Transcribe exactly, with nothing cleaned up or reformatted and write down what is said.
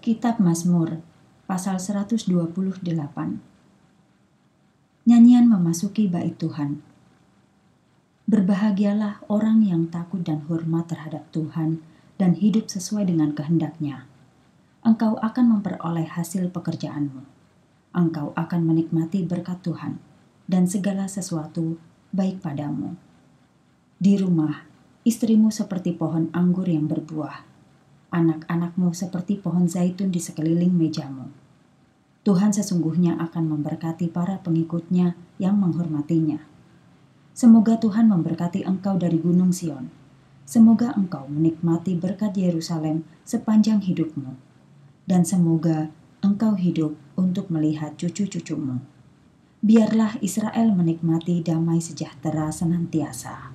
Kitab Mazmur, pasal seratus dua puluh delapan. Nyanyian memasuki bait Tuhan. Berbahagialah orang yang takut dan hormat terhadap Tuhan dan hidup sesuai dengan kehendak-Nya. Engkau akan memperoleh hasil pekerjaanmu. Engkau akan menikmati berkat Tuhan, dan segala sesuatu baik padamu. Di rumah, istrimu seperti pohon anggur yang berbuah. Anak-anakmu seperti pohon zaitun di sekeliling mejamu. Tuhan sesungguhnya akan memberkati para pengikut-Nya yang menghormatinya. Semoga Tuhan memberkati engkau dari Gunung Sion. Semoga engkau menikmati berkat Yerusalem sepanjang hidupmu. Dan semoga engkau hidup untuk melihat cucu-cucumu. Biarlah Israel menikmati damai sejahtera senantiasa.